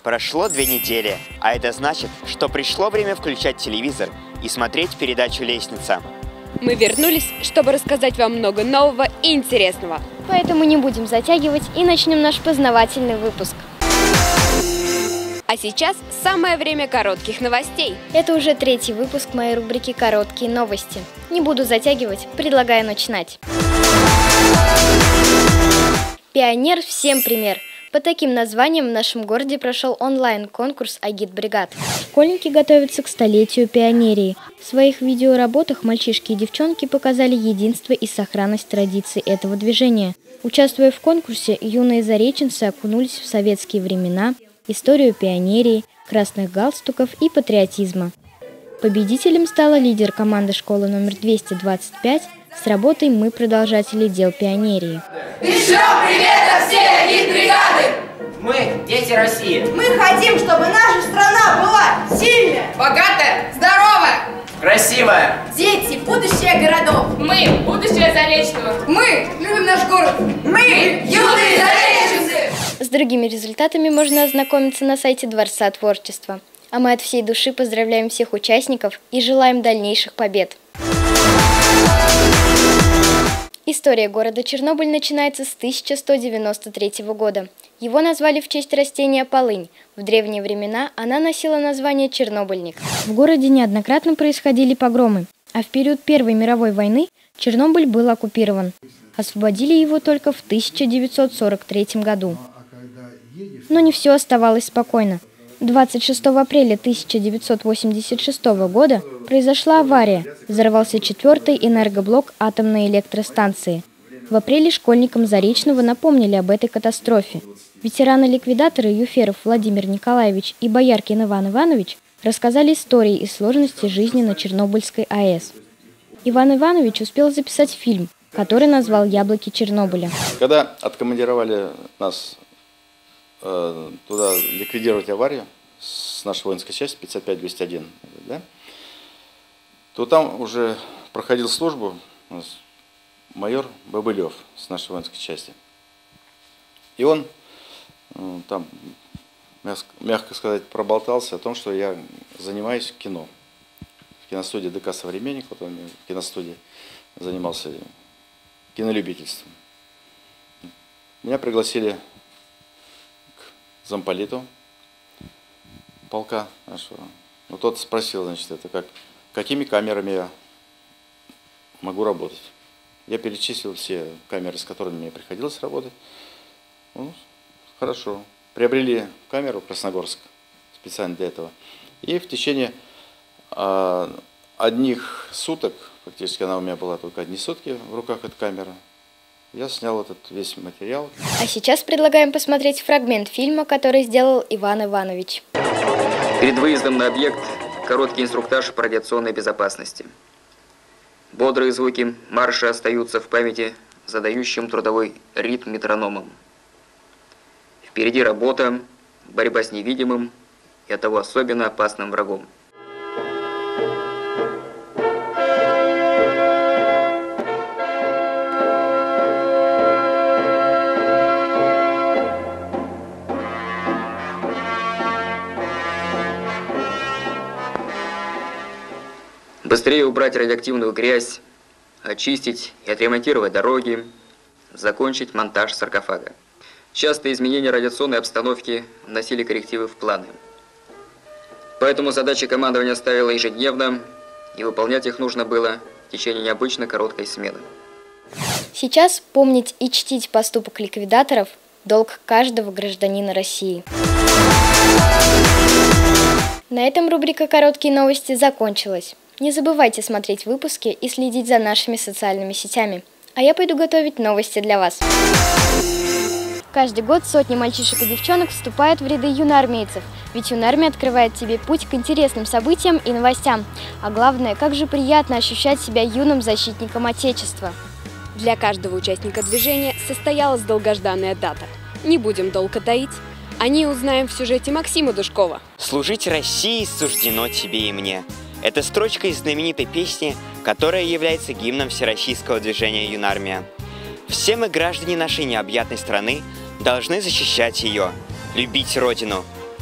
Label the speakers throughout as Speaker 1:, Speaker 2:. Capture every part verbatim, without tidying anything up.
Speaker 1: Прошло две недели, а это значит, что пришло время включать телевизор и смотреть передачу «Лестница».
Speaker 2: Мы вернулись, чтобы рассказать вам много нового и интересного.
Speaker 3: Поэтому не будем затягивать и начнем наш познавательный выпуск.
Speaker 2: А сейчас самое время коротких новостей.
Speaker 3: Это уже третий выпуск моей рубрики «Короткие новости». Не буду затягивать, предлагаю начинать. Пионер всем пример. По таким названиям в нашем городе прошел онлайн-конкурс «Агитбригад». Школьники готовятся к столетию пионерии. В своих видеоработах мальчишки и девчонки показали единство и сохранность традиций этого движения. Участвуя в конкурсе, юные зареченцы окунулись в советские времена, историю пионерии, красных галстуков и патриотизма. Победителем стала лидер команды школы номер двести двадцать пять с работой «Мы продолжатели дел пионерии».
Speaker 4: Еще привет от всей агитбригады!
Speaker 5: Мы – дети России.
Speaker 4: Мы хотим, чтобы наша страна была сильная,
Speaker 6: богатая, здоровая,
Speaker 5: красивая.
Speaker 4: Дети – будущее городов.
Speaker 6: Мы – будущее Заречного.
Speaker 4: Мы любим наш город. Мы – юные зареченцы.
Speaker 3: С другими результатами можно ознакомиться на сайте Дворца творчества. А мы от всей души поздравляем всех участников и желаем дальнейших побед. История города Чернобыль начинается с тысяча сто девяносто третьего года. Его назвали в честь растения полынь. В древние времена она носила название Чернобыльник. В городе неоднократно происходили погромы, а в период Первой мировой войны Чернобыль был оккупирован. Освободили его только в тысяча девятьсот сорок третьем году. Но не все оставалось спокойно. двадцать шестого апреля тысяча девятьсот восемьдесят шестого года произошла авария. Взорвался четвертый энергоблок атомной электростанции. В апреле школьникам Заречного напомнили об этой катастрофе. Ветераны-ликвидаторы Юферов Владимир Николаевич и Бояркин Иван Иванович рассказали истории и сложности жизни на Чернобыльской АЭС. Иван Иванович успел записать фильм, который назвал «Яблоки Чернобыля».
Speaker 7: Когда откомандировали нас э, туда ликвидировать аварию с нашей воинской части пятьдесят пять двести один, да, то там уже проходил службу у нас майор Бобылев с нашей воинской части. И он э, там, мягко сказать, проболтался о том, что я занимаюсь кино. В киностудии ДК «Современник», вот он в киностудии занимался кинолюбительством. Меня пригласили к замполиту полка нашего. Ну, тот спросил, значит, это как, какими камерами я могу работать. Я перечислил все камеры, с которыми мне приходилось работать. Ну, хорошо. Приобрели камеру в Красногорск специально для этого. И в течение э, одних суток, фактически она у меня была только одни сутки в руках, эта камера, я снял этот весь материал.
Speaker 3: А сейчас предлагаем посмотреть фрагмент фильма, который сделал Иван Иванович.
Speaker 8: Перед выездом на объект короткий инструктаж по радиационной безопасности. Бодрые звуки марша остаются в памяти задающим трудовой ритм метрономом. Впереди работа, борьба с невидимым и оттого особенно опасным врагом. Быстрее убрать радиоактивную грязь, очистить и отремонтировать дороги, закончить монтаж саркофага. Частые изменения радиационной обстановки вносили коррективы в планы. Поэтому задачи командования ставило ежедневно, и выполнять их нужно было в течение необычно короткой смены.
Speaker 3: Сейчас помнить и чтить поступок ликвидаторов – долг каждого гражданина России. На этом рубрика «Короткие новости» закончилась. Не забывайте смотреть выпуски и следить за нашими социальными сетями. А я пойду готовить новости для вас. Каждый год сотни мальчишек и девчонок вступают в ряды юноармейцев, ведь юнармия открывает тебе путь к интересным событиям и новостям. А главное, как же приятно ощущать себя юным защитником Отечества.
Speaker 2: Для каждого участника движения состоялась долгожданная дата. Не будем долго таить. О ней узнаем в сюжете Максима Душкова.
Speaker 1: «Служить России суждено тебе и мне». Это строчка из знаменитой песни, которая является гимном всероссийского движения «Юнармия». Все мы, граждане нашей необъятной страны, должны защищать ее, любить Родину,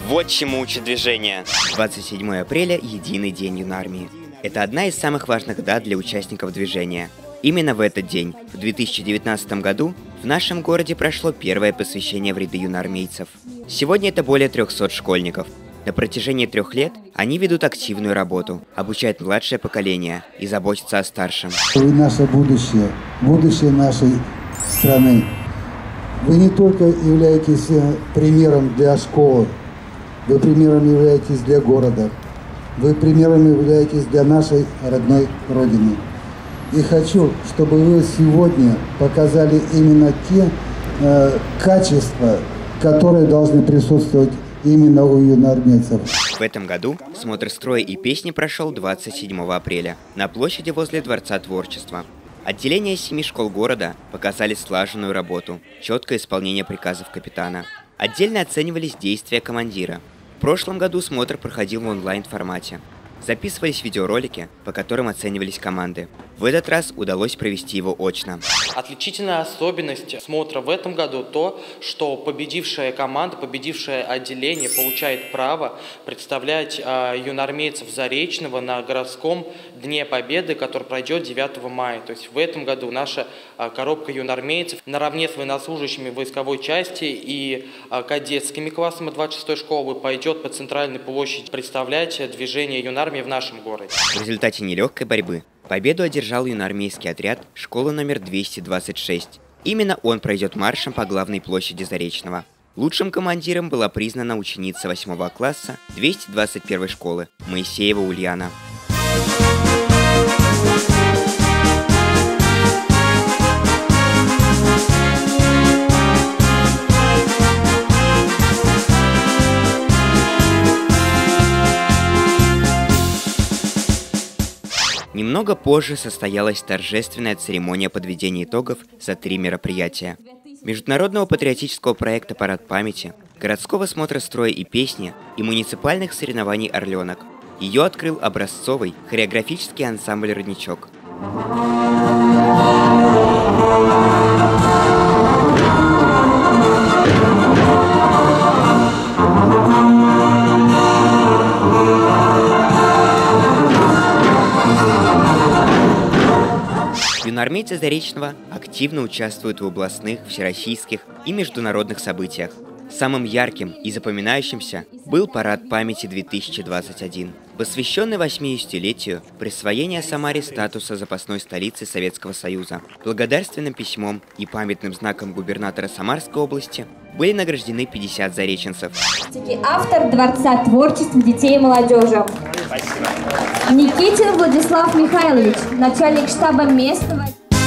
Speaker 1: Вот чему учит движение. двадцать седьмое апреля – единый день юнармии. Это одна из самых важных дат для участников движения. Именно в этот день, в две тысячи девятнадцатом году, в нашем городе прошло первое посвящение в ряды юноармейцев. Сегодня это более трёхсот школьников. На протяжении трех лет они ведут активную работу, обучают младшее поколение и заботятся о старшем.
Speaker 9: Вы наше будущее, будущее нашей страны. Вы не только являетесь примером для школы, вы примером являетесь для города, вы примером являетесь для нашей родной Родины. И хочу, чтобы вы сегодня показали именно те э, качества, которые должны присутствовать именно у юноармейцев.
Speaker 1: В этом году смотр строя и песни прошел двадцать седьмого апреля на площади возле Дворца творчества. Отделения семи школ города показали слаженную работу, четкое исполнение приказов капитана. Отдельно оценивались действия командира. В прошлом году смотр проходил в онлайн-формате. Записывались видеоролики, по которым оценивались команды. В этот раз удалось провести его очно.
Speaker 10: Отличительная особенность смотра в этом году то, что победившая команда, победившее отделение получает право представлять э, юноармейцев Заречного на городском Дне Победы, который пройдет девятого мая. То есть в этом году наша э, коробка юноармейцев наравне с военнослужащими войсковой части и э, кадетскими классами двадцать шестой школы пойдет по центральной площади представлять движение юнармии в нашем городе.
Speaker 1: В результате нелегкой борьбы победу одержал юноармейский отряд школы номер двести двадцать шесть. Именно он пройдет маршем по главной площади Заречного. Лучшим командиром была признана ученица восьмого класса двести двадцать первой школы Моисеева Ульяна. Немного позже состоялась торжественная церемония подведения итогов за три мероприятия. Международного патриотического проекта «Парад памяти», городского смотра строя и песни и муниципальных соревнований «Орленок». Ее открыл образцовый хореографический ансамбль «Родничок». Юноармейцы Заречного активно участвуют в областных, всероссийских и международных событиях. Самым ярким и запоминающимся был Парад памяти две тысячи двадцать один, посвященный восьмидесятилетию присвоения Самаре статуса запасной столицы Советского Союза. Благодарственным письмом и памятным знаком губернатора Самарской области были награждены пятьдесят зареченцев.
Speaker 11: Автор Дворца творчества детей и молодежи.
Speaker 1: Спасибо.
Speaker 11: Никитин Владислав Михайлович, начальник штаба местного.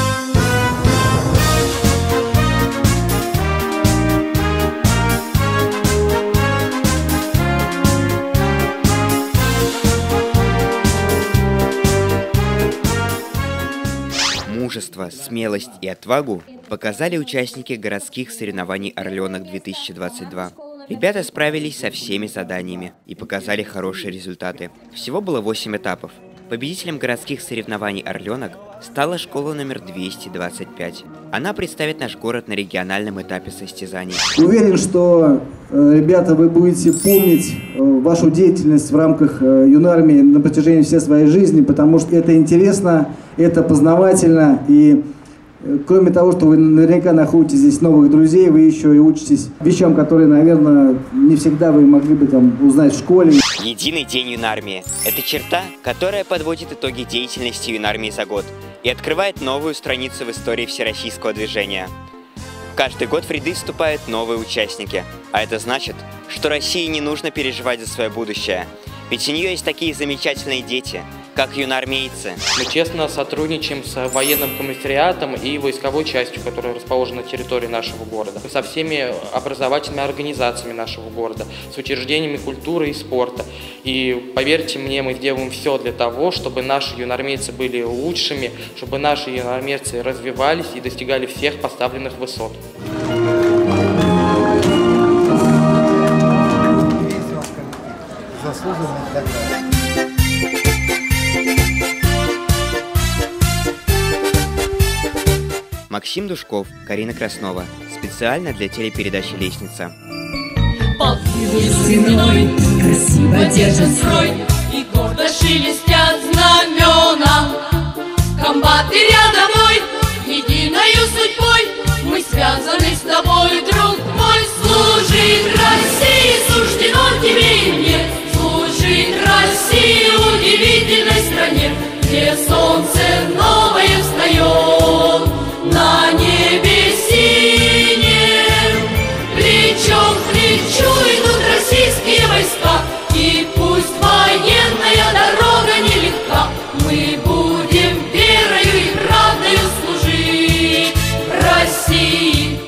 Speaker 1: Мужество, смелость и отвагу показали участники городских соревнований «Орленок две тысячи двадцать два». Ребята справились со всеми заданиями и показали хорошие результаты. Всего было восемь этапов. Победителем городских соревнований «Орленок» стала школа номер двести двадцать пять. Она представит наш город на региональном этапе состязаний.
Speaker 12: Уверен, что, ребята, вы будете помнить вашу деятельность в рамках юнармии на протяжении всей своей жизни, потому что это интересно, это познавательно, и кроме того, что вы наверняка находите здесь новых друзей, вы еще и учитесь вещам, которые, наверное, не всегда вы могли бы там узнать в школе.
Speaker 1: Единый день юнармии – это черта, которая подводит итоги деятельности юнармии за год и открывает новую страницу в истории всероссийского движения. Каждый год в ряды вступают новые участники, а это значит, что России не нужно переживать за свое будущее, ведь у нее есть такие замечательные дети, как юноармейцы.
Speaker 10: Мы честно сотрудничаем с военным комиссариатом и войсковой частью, которая расположена на территории нашего города, со всеми образовательными организациями нашего города, с учреждениями культуры и спорта. И поверьте мне, мы сделаем все для того, чтобы наши юноармейцы были лучшими, чтобы наши юноармейцы развивались и достигали всех поставленных высот.
Speaker 1: Максим Душков, Карина Краснова. Специально для телепередачи «Лестница».
Speaker 4: Полки за спиной красиво держат строй и гордо шелестят знамена. Комбаты рядовой, единою судьбой мы связаны с тобой, друг мой. Служить России суждено тебе и мне, служить России удивительной стране, где солнце новое встает на небе синем. Плечом к плечу идут российские войска, и пусть военная дорога нелегка, мы будем верою и правдою служить России.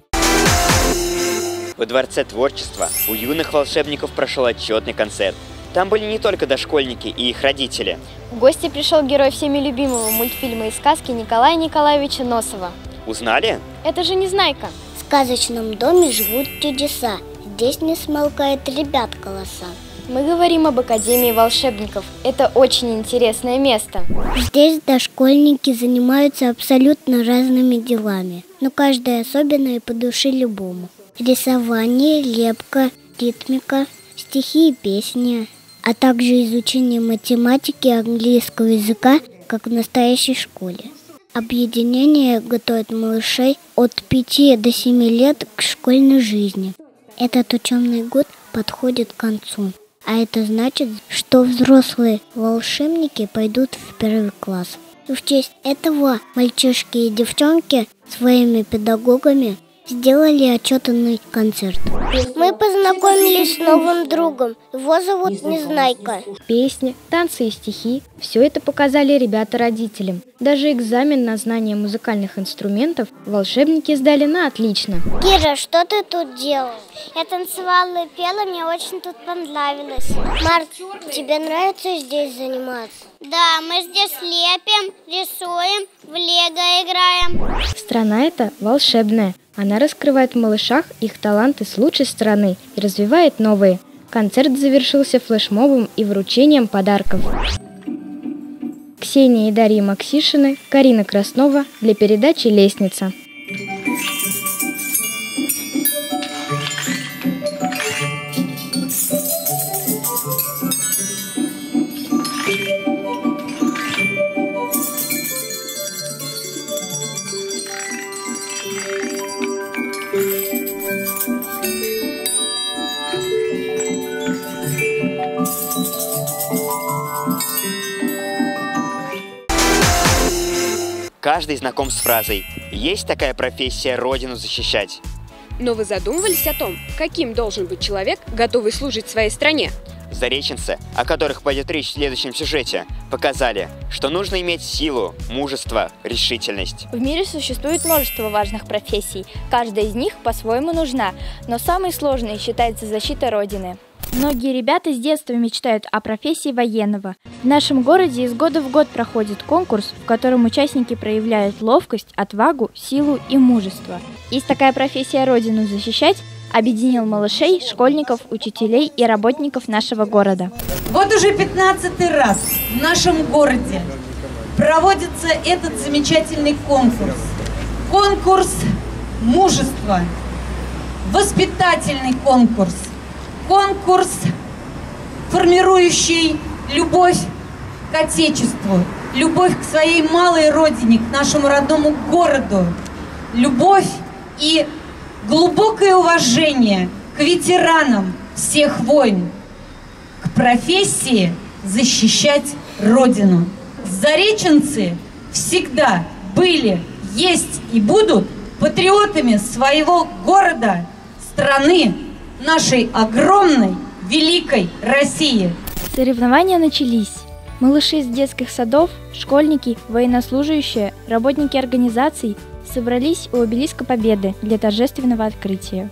Speaker 1: Во Дворце творчества у юных волшебников прошел отчетный концерт. Там были не только дошкольники и их родители.
Speaker 3: В гости пришел герой всеми любимого мультфильма и сказки Николая Николаевича Носова.
Speaker 1: Узнали?
Speaker 3: Это же Незнайка.
Speaker 13: В сказочном доме живут чудеса. Здесь не смолкает ребят голоса.
Speaker 3: Мы говорим об Академии волшебников. Это очень интересное место.
Speaker 13: Здесь дошкольники занимаются абсолютно разными делами, но каждая особенная по душе любому. Рисование, лепка, ритмика, стихи и песни, а также изучение математики и английского языка, как в настоящей школе. Объединение готовит малышей от пяти до семи лет к школьной жизни. Этот учебный год подходит к концу, а это значит, что взрослые волшебники пойдут в первый класс. В честь этого мальчишки и девчонки своими педагогами сделали отчетный концерт. Мы познакомились с новым другом. Его зовут Незнайка.
Speaker 3: Песни, танцы и стихи – все это показали ребята родителям. Даже экзамен на знание музыкальных инструментов волшебники сдали на отлично.
Speaker 13: Кира, что ты тут делала? Я танцевала и пела, мне очень тут понравилось. Марк, тебе нравится здесь заниматься? Да, мы здесь лепим, рисуем, в лего играем.
Speaker 3: Страна эта волшебная. Она раскрывает в малышах их таланты с лучшей стороны и развивает новые. Концерт завершился флешмобом и вручением подарков. Ксения и Дарья Максишины, Карина Краснова для передачи «Лестница».
Speaker 1: Каждый знаком с фразой «Есть такая профессия Родину защищать».
Speaker 2: Но вы задумывались о том, каким должен быть человек, готовый служить своей стране?
Speaker 1: Зареченцы, о которых пойдет речь в следующем сюжете, показали, что нужно иметь силу, мужество, решительность.
Speaker 3: В мире существует множество важных профессий. Каждая из них по-своему нужна, но самой сложной считается защита Родины. Многие ребята с детства мечтают о профессии военного. В нашем городе из года в год проходит конкурс, в котором участники проявляют ловкость, отвагу, силу и мужество. Есть такая профессия Родину защищать объединил малышей, школьников, учителей и работников нашего города.
Speaker 14: Вот уже пятнадцатый раз в нашем городе проводится этот замечательный конкурс. Конкурс мужества, воспитательный конкурс. Конкурс, формирующий любовь к Отечеству, любовь к своей малой родине, к нашему родному городу, любовь и глубокое уважение к ветеранам всех войн, к профессии защищать Родину. Зареченцы всегда были, есть и будут патриотами своего города, страны, нашей огромной, великой России.
Speaker 3: Соревнования начались. Малыши из детских садов, школьники, военнослужащие, работники организаций собрались у обелиска Победы для торжественного открытия.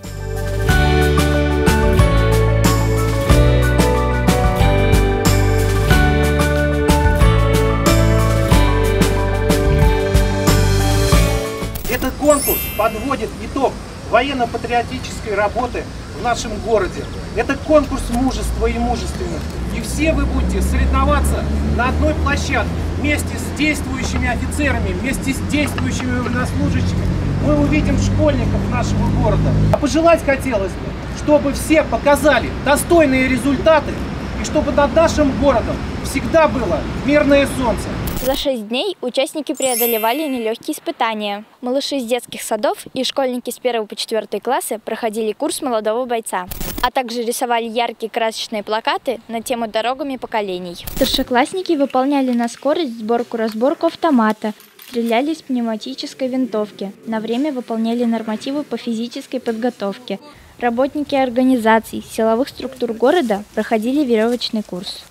Speaker 15: Этот конкурс подводит итог военно-патриотической работы в нашем городе. Это конкурс мужества и мужественных. И все вы будете соревноваться на одной площадке вместе с действующими офицерами, вместе с действующими военнослужащими. Мы увидим школьников нашего города. А пожелать хотелось бы, чтобы все показали достойные результаты и чтобы над нашим городом всегда было мирное солнце.
Speaker 16: За шесть дней участники преодолевали нелегкие испытания. Малыши из детских садов и школьники с первого по четвёртый классы проходили курс молодого бойца, а также рисовали яркие красочные плакаты на тему «Дорогами поколений». Старшеклассники выполняли на скорость сборку-разборку автомата, стреляли из пневматической винтовки, на время выполняли нормативы по физической подготовке. Работники организаций, силовых структур города проходили веревочный курс.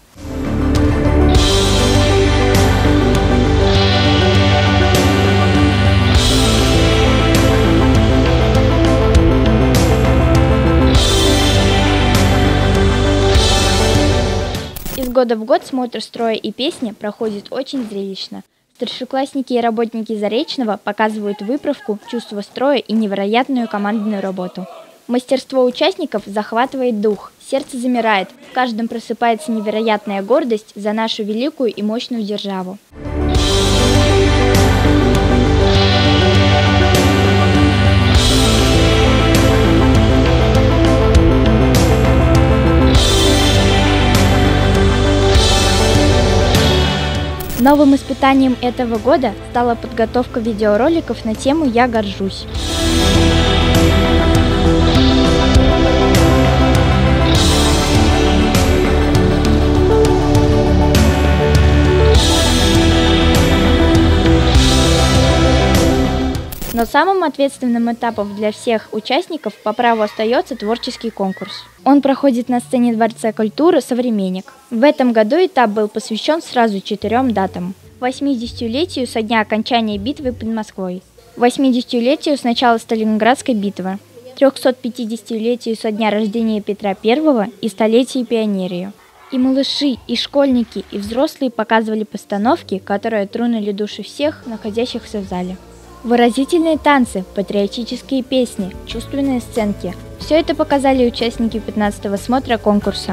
Speaker 16: Из года в год смотр строя и песни проходит очень зрелищно. Старшеклассники и работники Заречного показывают выправку, чувство строя и невероятную командную работу. Мастерство участников захватывает дух, сердце замирает, в каждом просыпается невероятная гордость за нашу великую и мощную державу. Новым испытанием этого года стала подготовка видеороликов на тему «Я горжусь». Но самым ответственным этапом для всех участников по праву остается творческий конкурс. Он проходит на сцене Дворца культуры «Современник». В этом году этап был посвящен сразу четырем датам. восьмидесятилетию со дня окончания битвы под Москвой, восьмидесятилетию с начала Сталинградской битвы, трехсотпятидесятилетию со дня рождения Петра Первого и столетию пионерии. И малыши, и школьники, и взрослые показывали постановки, которые тронули души всех, находящихся в зале. Выразительные танцы, патриотические песни, чувственные сценки – все это показали участники пятнадцатого смотра конкурса.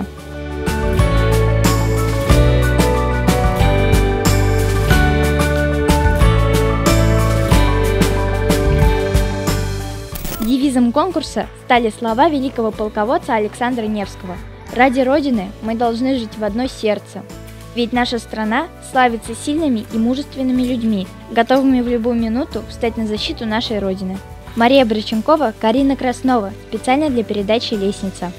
Speaker 16: Девизом конкурса стали слова великого полководца Александра Невского: «Ради Родины мы должны жить в одно сердце». Ведь наша страна славится сильными и мужественными людьми, готовыми в любую минуту встать на защиту нашей Родины. Мария Бриченкова, Карина Краснова. Специально для передачи «Лестница».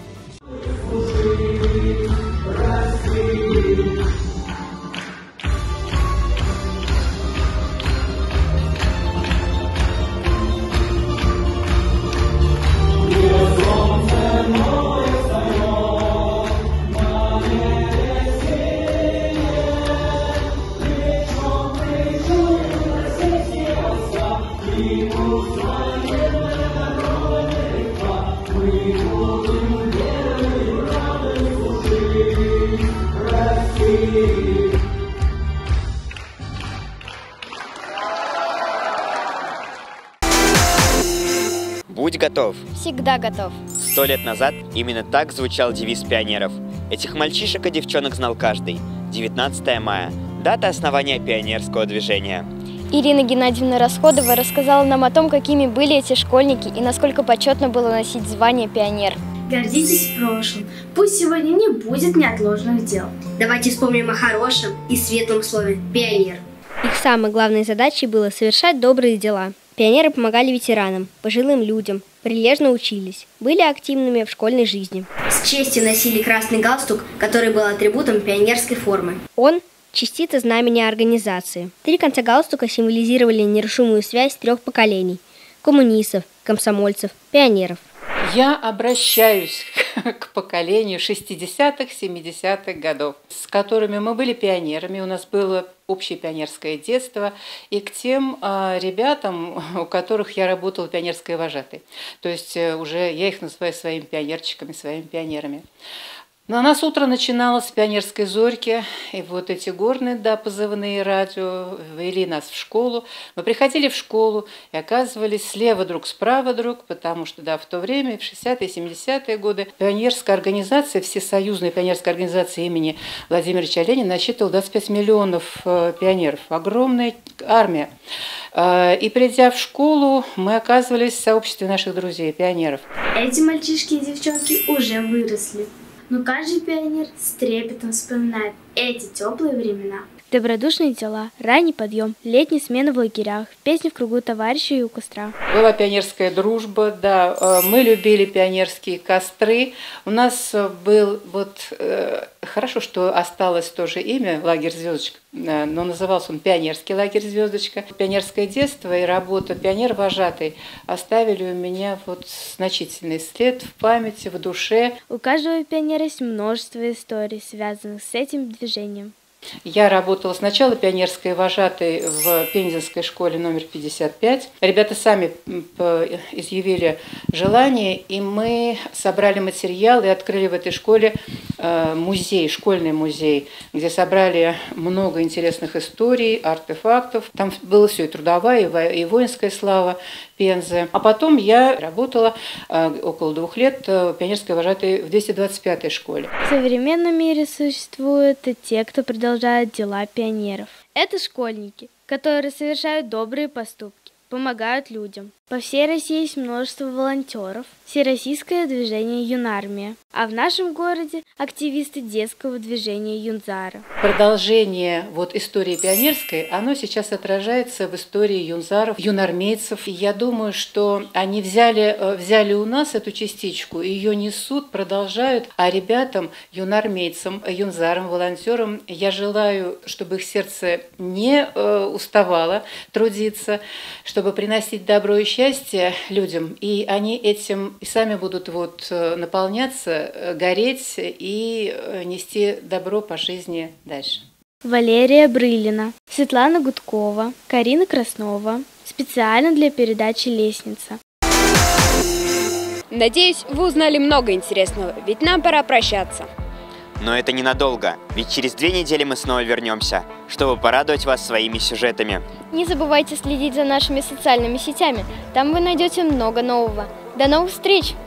Speaker 1: Будь готов.
Speaker 3: Всегда готов.
Speaker 1: Сто лет назад именно так звучал девиз пионеров. Этих мальчишек и девчонок знал каждый. девятнадцатое мая. Дата основания пионерского движения.
Speaker 3: Ирина Геннадьевна Расходова рассказала нам о том, какими были эти школьники и насколько почетно было носить звание пионер.
Speaker 17: Гордитесь прошлым. Пусть сегодня не будет неотложных дел.
Speaker 18: Давайте вспомним о хорошем и светлом слове «пионер».
Speaker 3: Их самой главной задачей было совершать добрые дела. Пионеры помогали ветеранам, пожилым людям, прилежно учились, были активными в школьной жизни.
Speaker 18: С честью носили красный галстук, который был атрибутом пионерской формы.
Speaker 3: Он – частица знамени организации. Три конца галстука символизировали нерушимую связь трех поколений – коммунистов, комсомольцев, пионеров.
Speaker 19: Я обращаюсь к поколению шестидесятых, семидесятых годов, с которыми мы были пионерами, у нас было общее пионерское детство, и к тем э, ребятам, у которых я работала пионерской вожатой. То есть э, уже я их называю своими пионерчиками, своими пионерами. Но у нас утро начиналось с пионерской зорьки, и вот эти горные, да, позывные радио вели нас в школу. Мы приходили в школу и оказывались слева друг, справа друг, потому что, да, в то время, в шестидесятые, семидесятые годы, пионерская организация, всесоюзная пионерская организация имени Владимира Ильича Ленина насчитывала двадцать пять миллионов пионеров. Огромная армия. И придя в школу, мы оказывались в сообществе наших друзей, пионеров.
Speaker 17: Эти мальчишки и девчонки уже выросли. Но каждый пионер с трепетом вспоминает эти теплые времена.
Speaker 16: Добродушные дела, ранний подъем, летние смены в лагерях, песни в кругу товарищей у костра.
Speaker 19: Была пионерская дружба, да, мы любили пионерские костры. У нас был, вот, хорошо, что осталось тоже имя «Лагерь Звездочка», но назывался он «Пионерский лагерь Звездочка». Пионерское детство и работа пионер-вожатой оставили у меня вот значительный след в памяти, в душе.
Speaker 16: У каждого пионера есть множество историй, связанных с этим движением.
Speaker 19: Я работала сначала пионерской вожатой в Пензенской школе номер пятьдесят пять. Ребята сами изъявили желание, и мы собрали материал и открыли в этой школе музей, школьный музей, где собрали много интересных историй, артефактов. Там было все, и трудовая, и воинская слава Пензы. А потом я работала около двух лет пионерской вожатой в двести двадцать пятой школе.
Speaker 16: В современном мире существуют и те, кто продолжает дела пионеров. Это школьники, которые совершают добрые поступки, помогают людям. По всей России есть множество волонтеров, всероссийское движение «Юнармия», а в нашем городе активисты детского движения «Юнзара».
Speaker 19: Продолжение вот истории пионерской, оно сейчас отражается в истории юнзаров, юнармейцев. И я думаю, что они взяли, взяли у нас эту частичку, ее несут, продолжают. А ребятам, юнармейцам, юнзарам, волонтерам, я желаю, чтобы их сердце не уставало трудиться, чтобы приносить добро и счастье людям, и они этим и сами будут вот наполняться, гореть и нести добро по жизни дальше.
Speaker 16: Валерия Брылина, Светлана Гудкова, Карина Краснова. Специально для передачи «Лестница».
Speaker 2: Надеюсь, вы узнали много интересного, ведь нам пора прощаться.
Speaker 1: Но это ненадолго, ведь через две недели мы снова вернемся, чтобы порадовать вас своими сюжетами.
Speaker 3: Не забывайте следить за нашими социальными сетями, там вы найдете много нового. До новых встреч!